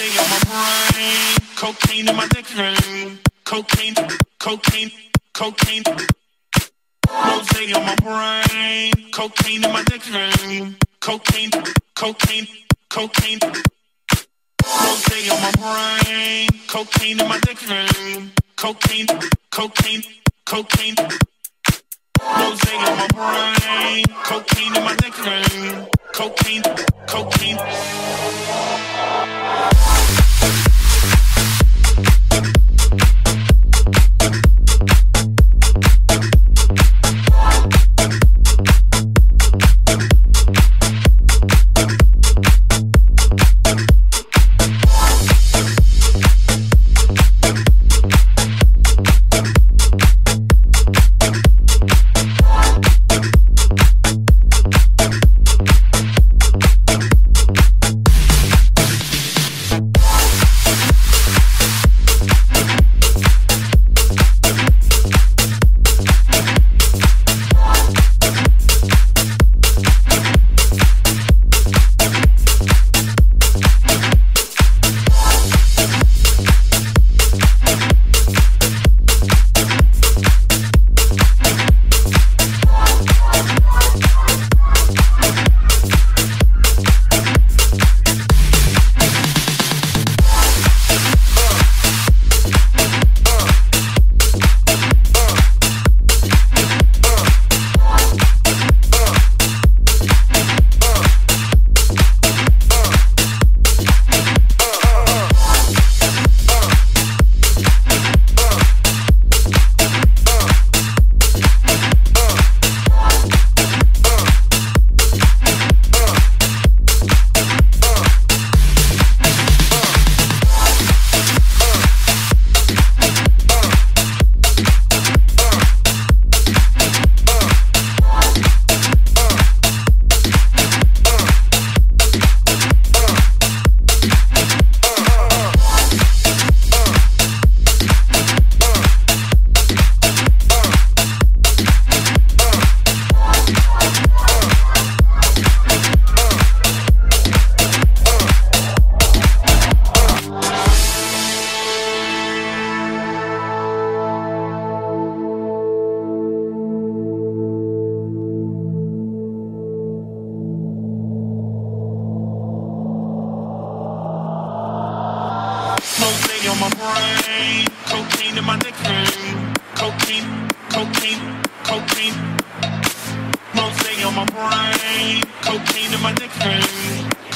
on my brain, cocaine in my dick ring, cocaine, cocaine, cocaine. Rosé on my brain, cocaine in my dick ring, cocaine, cocaine, cocaine. Rosé on my brain, cocaine in my dick ring, cocaine, cocaine, cocaine. Rosé on my brain, cocaine in my dick ring, cocaine, cocaine. Rosé on my brain, cocaine in my dick ring, cocaine, cocaine, cocaine. Rosé on my brain, cocaine in my dick ring,